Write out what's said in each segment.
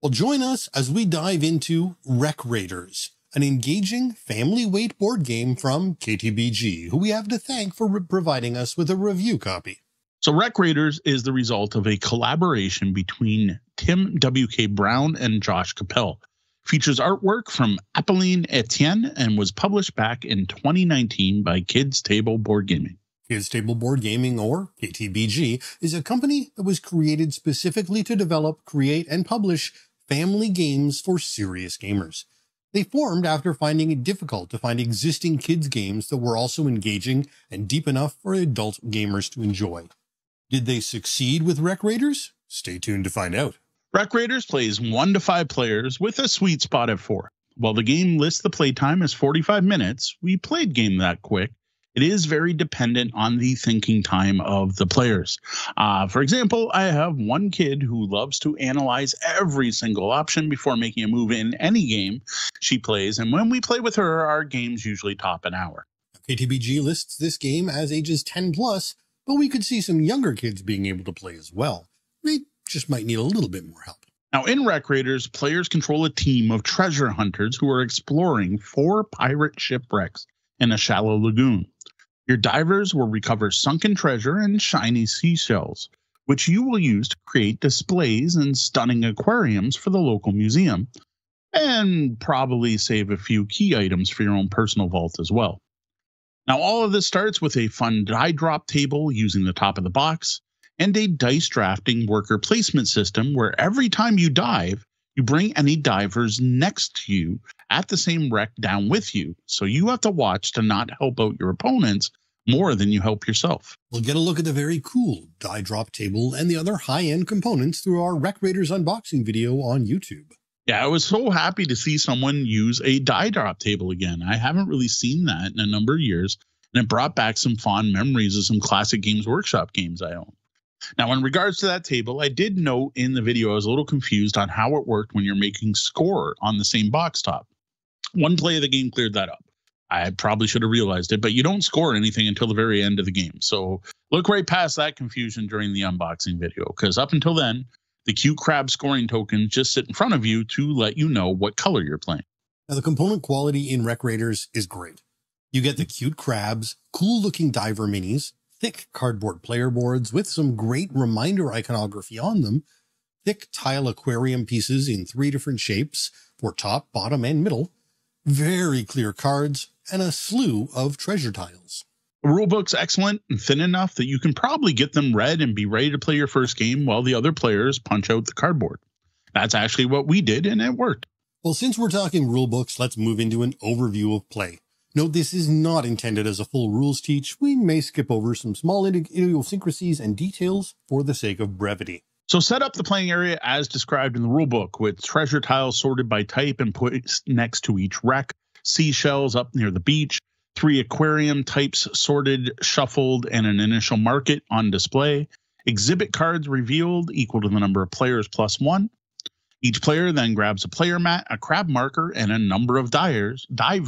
Well, join us as we dive into Wreck Raiders, an engaging family-weight board game from KTBG, who we have to thank for providing us with a review copy. So Wreck Raiders is the result of a collaboration between Tim W.K. Brown and Josh Capel. Features artwork from Apolline Etienne and was published back in 2019 by Kids Table Board Gaming. Kids Table Board Gaming, or KTBG, is a company that was created specifically to develop, create, and publish family games for serious gamers. They formed after finding it difficult to find existing kids games that were also engaging and deep enough for adult gamers to enjoy. Did they succeed with Wreck Raiders? Stay tuned to find out. Wreck Raiders plays 1 to 5 players with a sweet spot at 4. While the game lists the playtime as 45 minutes, we played game that quick. It is very dependent on the thinking time of the players. For example, I have one kid who loves to analyze every single option before making a move in any game she plays, and when we play with her, our games usually top an hour. KTBG lists this game as ages 10 plus, but we could see some younger kids being able to play as well. They just might need a little bit more help. Now, in Wreck Raiders, players control a team of treasure hunters who are exploring 4 pirate shipwrecks in a shallow lagoon. Your divers will recover sunken treasure and shiny seashells, which you will use to create displays and stunning aquariums for the local museum, and probably save a few key items for your own personal vault as well. Now, all of this starts with a fun die drop table using the top of the box, and a dice drafting worker placement system where every time you dive, you bring any divers next to you at the same wreck down with you, so you have to watch to not help out your opponents more than you help yourself. We'll get a look at the very cool die drop table and the other high-end components through our Wreck Raiders unboxing video on YouTube. Yeah, I was so happy to see someone use a die drop table again. I haven't really seen that in a number of years, and it brought back some fond memories of some classic Games Workshop games I own. Now, in regards to that table, I did note in the video I was a little confused on how it worked when you're making score on the same box top. One play of the game cleared that up. I probably should have realized it, but you don't score anything until the very end of the game. So look right past that confusion during the unboxing video, because up until then, the cute crab scoring tokens just sit in front of you to let you know what color you're playing. Now, the component quality in Wreck Raiders is great. You get the cute crabs, cool-looking diver minis, thick cardboard player boards with some great reminder iconography on them, thick tile aquarium pieces in 3 different shapes for top, bottom, and middle, very clear cards, and a slew of treasure tiles. The rulebook's excellent and thin enough that you can probably get them read and be ready to play your first game while the other players punch out the cardboard. That's actually what we did, and it worked. Well, since we're talking rulebooks, let's move into an overview of play. Note this is not intended as a full rules teach. We may skip over some small idiosyncrasies and details for the sake of brevity. So set up the playing area as described in the rulebook, with treasure tiles sorted by type and put next to each wreck, seashells up near the beach, 3 aquarium types sorted, shuffled, and an initial market on display, exhibit cards revealed equal to the number of players plus 1. Each player then grabs a player mat, a crab marker, and a number of divers,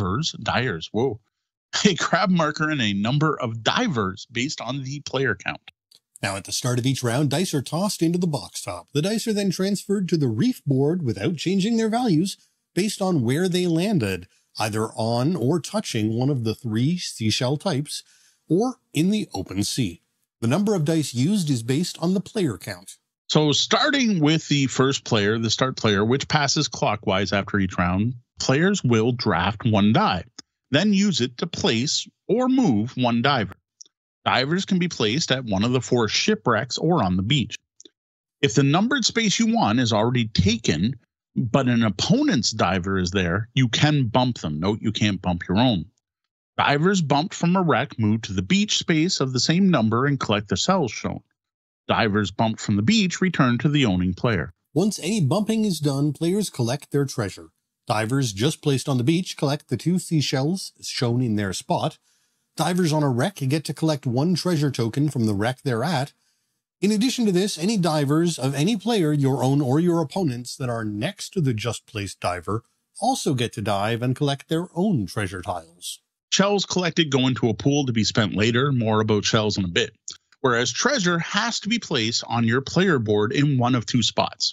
a crab marker and a number of divers based on the player count. Now, at the start of each round, dice are tossed into the box top. The dice are then transferred to the reef board without changing their values based on where they landed, either on or touching one of the 3 seashell types, or in the open sea. The number of dice used is based on the player count. So starting with the first player, the start player, which passes clockwise after each round, players will draft 1 die, then use it to place or move 1 diver. Divers can be placed at one of the 4 shipwrecks or on the beach. If the numbered space you want is already taken, but an opponent's diver is there, you can bump them. Note you can't bump your own. Divers bumped from a wreck move to the beach space of the same number and collect the cells shown. Divers bumped from the beach return to the owning player. Once any bumping is done, players collect their treasure. Divers just placed on the beach collect the 2 seashells shown in their spot. Divers on a wreck get to collect 1 treasure token from the wreck they're at. In addition to this, any divers of any player, your own or your opponent's, that are next to the just placed diver also get to dive and collect their own treasure tiles. Shells collected go into a pool to be spent later, more about shells in a bit. Whereas treasure has to be placed on your player board in one of 2 spots.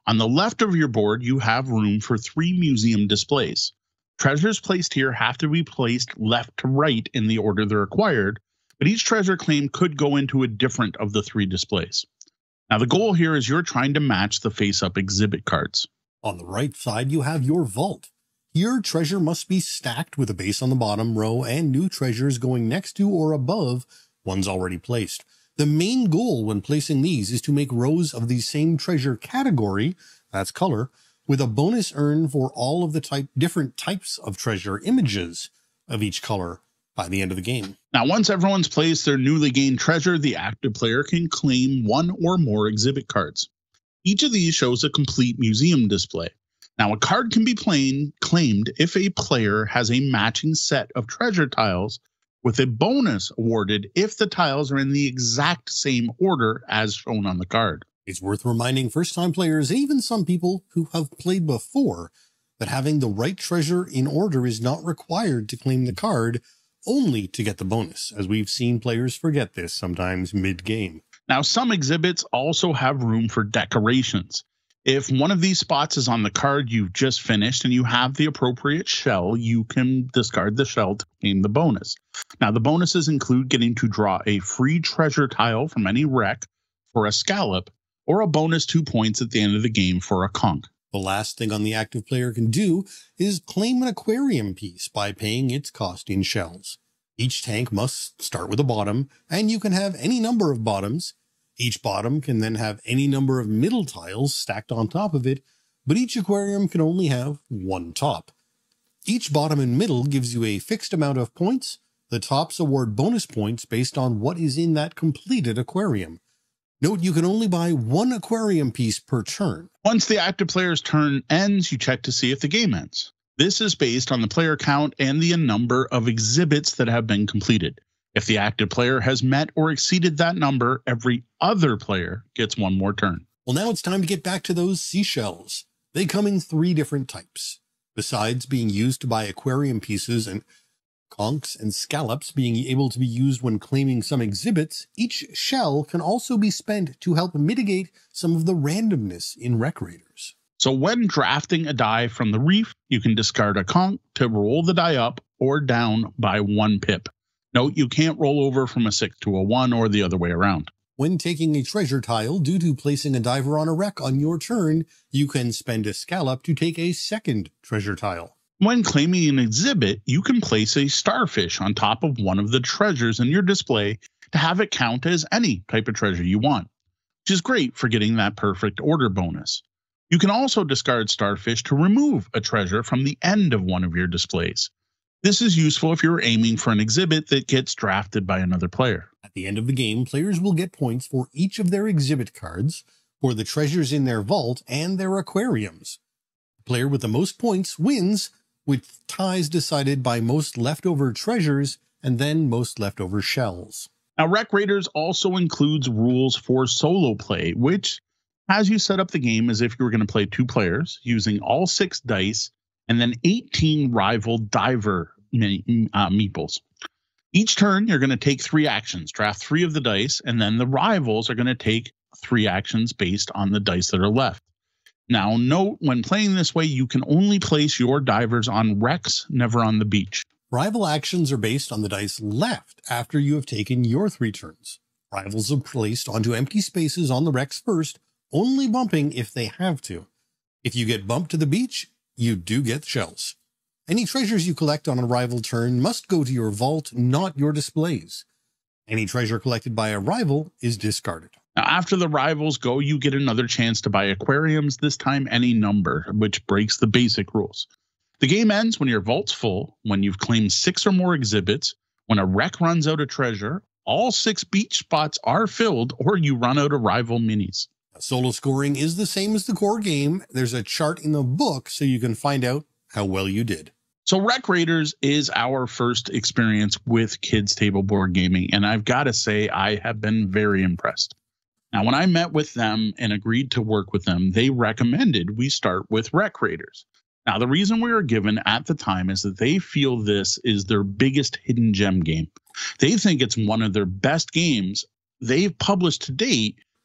On the left of your board, you have room for 3 museum displays. Treasures placed here have to be placed left to right in the order they're acquired, but each treasure claim could go into a different of the 3 displays. Now, the goal here is you're trying to match the face-up exhibit cards. On the right side, you have your vault. Your treasure must be stacked with a base on the bottom row and new treasures going next to or above ones already placed. The main goal when placing these is to make rows of the same treasure category, that's color, with a bonus earn for all of the different types of treasure images of each color by the end of the game. Now, once everyone's placed their newly gained treasure, the active player can claim 1 or more exhibit cards. Each of these shows a complete museum display. Now, a card can be claimed if a player has a matching set of treasure tiles, with a bonus awarded if the tiles are in the exact same order as shown on the card. It's worth reminding first-time players, and even some people who have played before, that having the right treasure in order is not required to claim the card, only to get the bonus, as we've seen players forget this sometimes mid-game. Now, some exhibits also have room for decorations. If one of these spots is on the card you've just finished and you have the appropriate shell, you can discard the shell to claim the bonus. Now, the bonuses include getting to draw a free treasure tile from any wreck for a scallop, or a bonus 2 points at the end of the game for a conch. The last thing on the active player can do is claim an aquarium piece by paying its cost in shells. Each tank must start with a bottom, and you can have any number of bottoms. Each bottom can then have any number of middle tiles stacked on top of it, but each aquarium can only have 1 top. Each bottom and middle gives you a fixed amount of points. The tops award bonus points based on what is in that completed aquarium. Note you can only buy 1 aquarium piece per turn. Once the active player's turn ends, you check to see if the game ends. This is based on the player count and the number of exhibits that have been completed. If the active player has met or exceeded that number, every other player gets 1 more turn. Well, now it's time to get back to those seashells. They come in 3 different types. Besides being used to buy aquarium pieces and conchs and scallops being able to be used when claiming some exhibits, each shell can also be spent to help mitigate some of the randomness in wreck raiders. So when drafting a die from the reef, you can discard a conch to roll the die up or down by 1 pip. Note you can't roll over from a 6 to a 1 or the other way around. When taking a treasure tile due to placing a diver on a wreck on your turn, you can spend a scallop to take a second treasure tile. When claiming an exhibit, you can place a starfish on top of one of the treasures in your display to have it count as any type of treasure you want, which is great for getting that perfect order bonus. You can also discard starfish to remove a treasure from the end of one of your displays. This is useful if you're aiming for an exhibit that gets drafted by another player. At the end of the game, players will get points for each of their exhibit cards, for the treasures in their vault, and their aquariums. The player with the most points wins, with ties decided by most leftover treasures and then most leftover shells. Now, Wreck Raiders also includes rules for solo play, which has you set up the game as if you were going to play 2 players using all 6 dice and then 18 rival diver meeples. Each turn, you're going to take 3 actions, draft 3 of the dice, and then the rivals are going to take 3 actions based on the dice that are left. Now, note, when playing this way, you can only place your divers on wrecks, never on the beach. Rival actions are based on the dice left after you have taken your 3 turns. Rivals are placed onto empty spaces on the wrecks first, only bumping if they have to. If you get bumped to the beach, you do get shells. Any treasures you collect on a rival turn must go to your vault, not your displays. Any treasure collected by a rival is discarded. Now, after the rivals go, you get another chance to buy aquariums, this time any number, which breaks the basic rules. The game ends when your vault's full, when you've claimed 6 or more exhibits, when a wreck runs out of treasure, all 6 beach spots are filled, or you run out of rival minis. Solo scoring is the same as the core game. There's a chart in the book so you can find out how well you did. So Wreck Raiders is our first experience with kids table board gaming, and I've got to say I have been very impressed. Now, when I met with them and agreed to work with them, they recommended we start with Wreck Raiders. Now, the reason we were given at the time is that they feel this is their biggest hidden gem game. They think it's one of their best games they've published to date,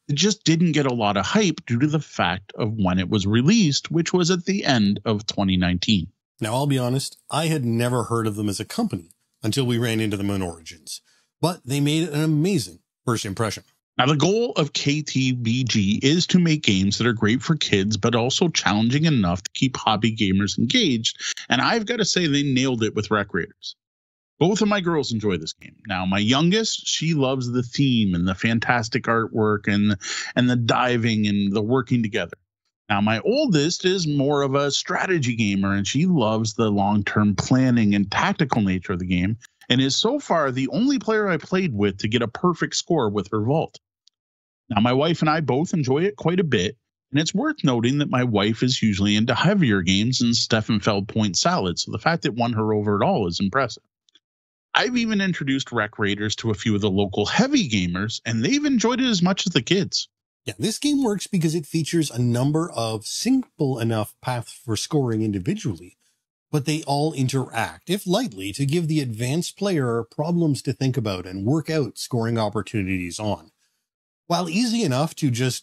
it just didn't get a lot of hype due to the fact of when it was released, which was at the end of 2019. Now, I'll be honest, I had never heard of them as a company until we ran into them in Origins, but they made an amazing first impression. Now, the goal of KTBG is to make games that are great for kids, but also challenging enough to keep hobby gamers engaged. And I've got to say they nailed it with Wreck Raiders. Both of my girls enjoy this game. Now, my youngest, she loves the theme and the fantastic artwork and the diving and the working together. Now, my oldest is more of a strategy gamer, and she loves the long-term planning and tactical nature of the game, and is so far the only player I played with to get a perfect score with her vault. Now, my wife and I both enjoy it quite a bit, and it's worth noting that my wife is usually into heavier games and Steffenfeld point salad, so the fact it won her over at all is impressive. I've even introduced Wreck Raiders to a few of the local heavy gamers, and they've enjoyed it as much as the kids. Yeah, this game works because it features a number of simple enough paths for scoring individually, but they all interact, if lightly, to give the advanced player problems to think about and work out scoring opportunities on. While easy enough to just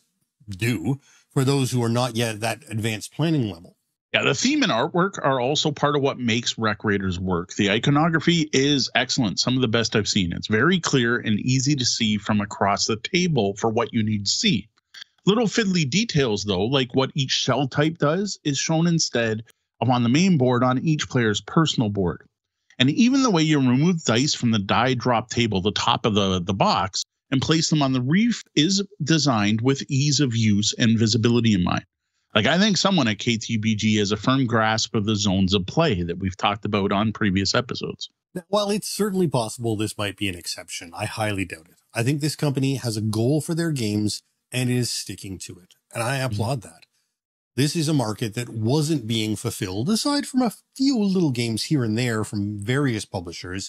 do for those who are not yet at that advanced planning level. Yeah, the theme and artwork are also part of what makes Wreck Raiders work. The iconography is excellent, some of the best I've seen. It's very clear and easy to see from across the table for what you need to see. Little fiddly details, though, like what each shell type does, is shown instead of on the main board on each player's personal board. And even the way you remove dice from the die drop table, the top of the box, and place them on the reef is designed with ease of use and visibility in mind. Like, I think someone at KTBG has a firm grasp of the zones of play that we've talked about on previous episodes. While it's certainly possible this might be an exception, I highly doubt it. I think this company has a goal for their games and is sticking to it, and I applaud that. This is a market that wasn't being fulfilled, aside from a few little games here and there from various publishers,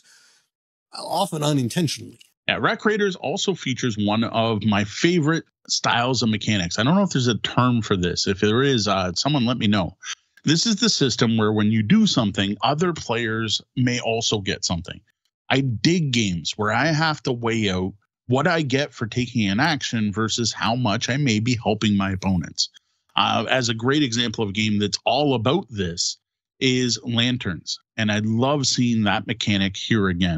often unintentionally. Yeah, Wreck Raiders also features one of my favorite styles of mechanics. I don't know if there's a term for this. If there is, someone let me know. This is the system where when you do something, other players may also get something. I dig games where I have to weigh out what I get for taking an action versus how much I may be helping my opponents. As a great example of a game that's all about this is Lanterns, and I love seeing that mechanic here again.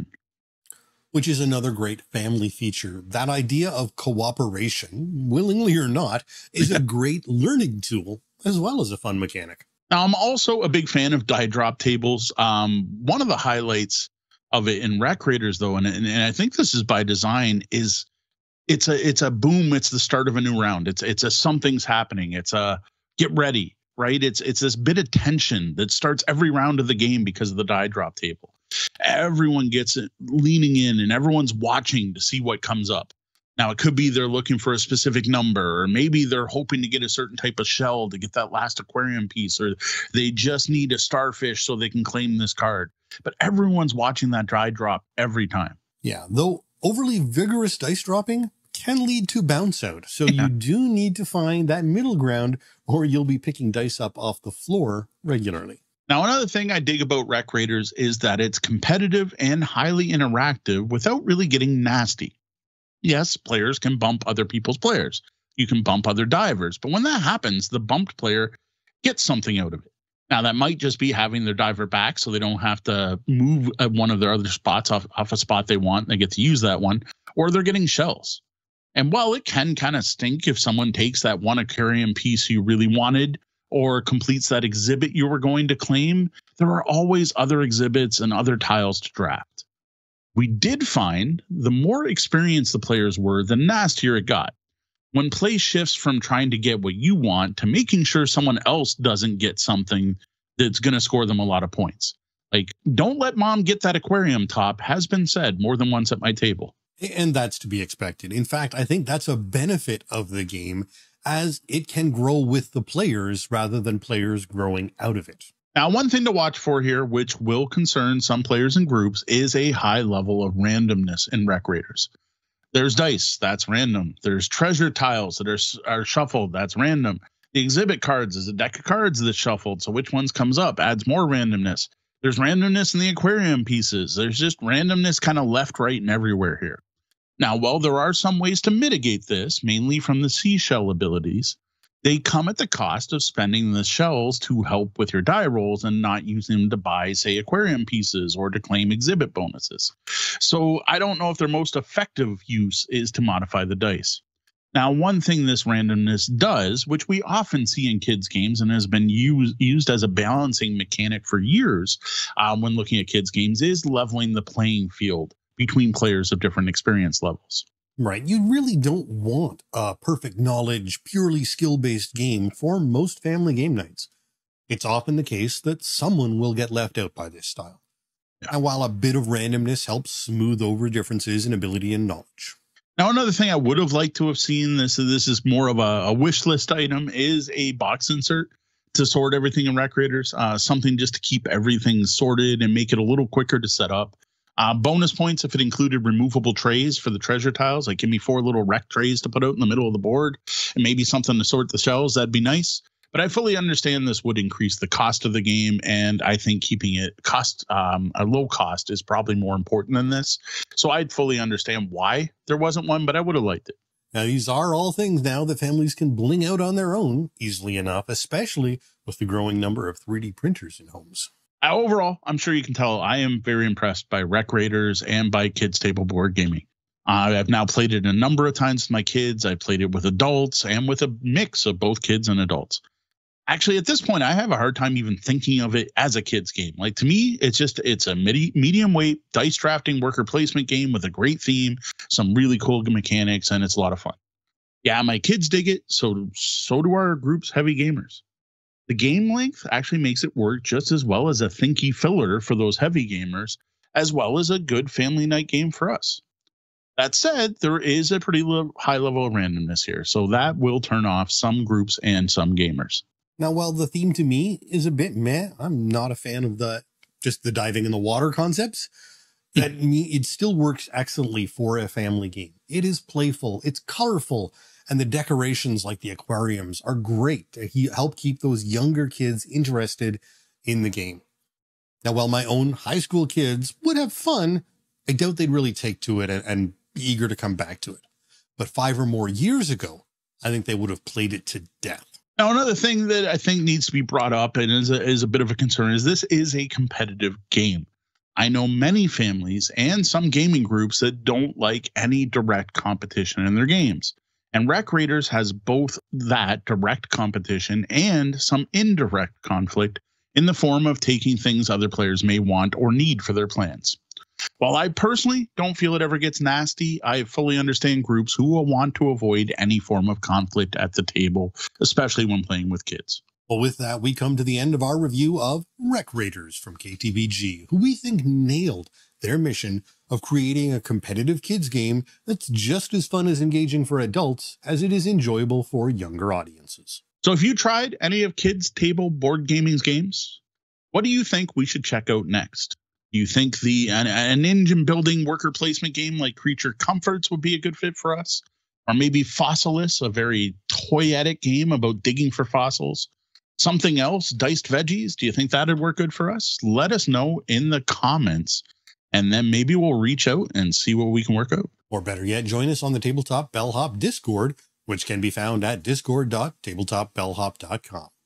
Which is another great family feature. That idea of cooperation, willingly or not, is a great learning tool as well as a fun mechanic. Now, I'm also a big fan of die drop tables. One of the highlights of it in Wreck Raiders, though, and I think this is by design, is it's a boom. It's the start of a new round. It's a something's happening. It's a get ready, right? It's this bit of tension that starts every round of the game because of the die drop table. Everyone gets it leaning in and everyone's watching to see what comes up. Now, it could be they're looking for a specific number, or maybe they're hoping to get a certain type of shell to get that last aquarium piece, or they just need a starfish so they can claim this card. But everyone's watching that die drop every time. Yeah, though overly vigorous dice dropping can lead to bounce out. So you do need to find that middle ground, or you'll be picking dice up off the floor regularly. Now, another thing I dig about Wreck Raiders is that it's competitive and highly interactive without really getting nasty. Yes, players can bump other people's players. You can bump other divers. But when that happens, the bumped player gets something out of it. Now, that might just be having their diver back so they don't have to move one of their other spots off a spot they want. They get to use that one. Or they're getting shells. And while it can kind of stink if someone takes that one aquarium piece you really wanted or completes that exhibit you were going to claim, there are always other exhibits and other tiles to draft. We did find the more experienced the players were, the nastier it got. When play shifts from trying to get what you want to making sure someone else doesn't get something that's going to score them a lot of points. Like, don't let mom get that aquarium top has been said more than once at my table. And that's to be expected. In fact, I think that's a benefit of the game, as it can grow with the players rather than players growing out of it. Now, one thing to watch for here, which will concern some players and groups, is a high level of randomness in Wreck Raiders. There's dice, that's random. There's treasure tiles that are shuffled, that's random. The exhibit cards is a deck of cards that's shuffled, so which ones comes up adds more randomness. There's randomness in the aquarium pieces. There's just randomness kind of left, right, and everywhere here. Now, while there are some ways to mitigate this, mainly from the seashell abilities, they come at the cost of spending the shells to help with your die rolls and not using them to buy, say, aquarium pieces or to claim exhibit bonuses. So I don't know if their most effective use is to modify the dice. Now, one thing this randomness does, which we often see in kids' games and has been used as a balancing mechanic for years when looking at kids' games, is leveling the playing field between players of different experience levels. Right. You really don't want a perfect knowledge, purely skill-based game for most family game nights. It's often the case that someone will get left out by this style. Yeah. And while a bit of randomness helps smooth over differences in ability and knowledge. Now, another thing I would have liked to have seen, this is more of a wish list item, is a box insert to sort everything in Rec Raiders, something just to keep everything sorted and make it a little quicker to set up. Bonus points if it included removable trays for the treasure tiles, like give me 4 little rec trays to put out in the middle of the board and maybe something to sort the shells. That'd be nice. But I fully understand this would increase the cost of the game. And I think keeping it a low cost is probably more important than this. So I'd fully understand why there wasn't one, but I would have liked it. Now, these are all things now that families can bling out on their own easily enough, especially with the growing number of 3D printers in homes. Overall, I'm sure you can tell I am very impressed by Rec Raiders and by kids table board gaming. I've now played it a number of times with my kids. I played it with adults and with a mix of both kids and adults. Actually, at this point, I have a hard time even thinking of it as a kids game. Like, to me, it's a medium weight dice drafting worker placement game with a great theme, some really cool mechanics, and it's a lot of fun. Yeah, my kids dig it. So do our group's heavy gamers. The game length actually makes it work just as well as a thinky filler for those heavy gamers, as well as a good family night game for us. That said, there is a pretty high level of randomness here, so that will turn off some groups and some gamers. Now, while the theme to me is a bit meh, I'm not a fan of just the diving in the water concepts. It still works excellently for a family game. It is playful, it's colorful, and the decorations like the aquariums are great to help keep those younger kids interested in the game. Now, while my own high school kids would have fun, I doubt they'd really take to it and be eager to come back to it. But 5 or more years ago, I think they would have played it to death. Now, another thing that I think needs to be brought up and is a bit of a concern is this is a competitive game. I know many families and some gaming groups that don't like any direct competition in their games. And Rec Raiders has both that direct competition and some indirect conflict in the form of taking things other players may want or need for their plans. While I personally don't feel it ever gets nasty, I fully understand groups who will want to avoid any form of conflict at the table, especially when playing with kids. Well, with that, we come to the end of our review of Rec Raiders from KTBG, who we think nailed their mission of creating a competitive kids game that's just as fun as engaging for adults as it is enjoyable for younger audiences. So if you tried any of kids' table board gaming's games, what do you think we should check out next? Do you think an engine building worker placement game like Creature Comforts would be a good fit for us? Or maybe Fossilis, a very toyetic game about digging for fossils? Something else, Diced Veggies, do you think that would work good for us? Let us know in the comments, and then maybe we'll reach out and see what we can work out. Or better yet, join us on the Tabletop Bellhop Discord, which can be found at discord.tabletopbellhop.com.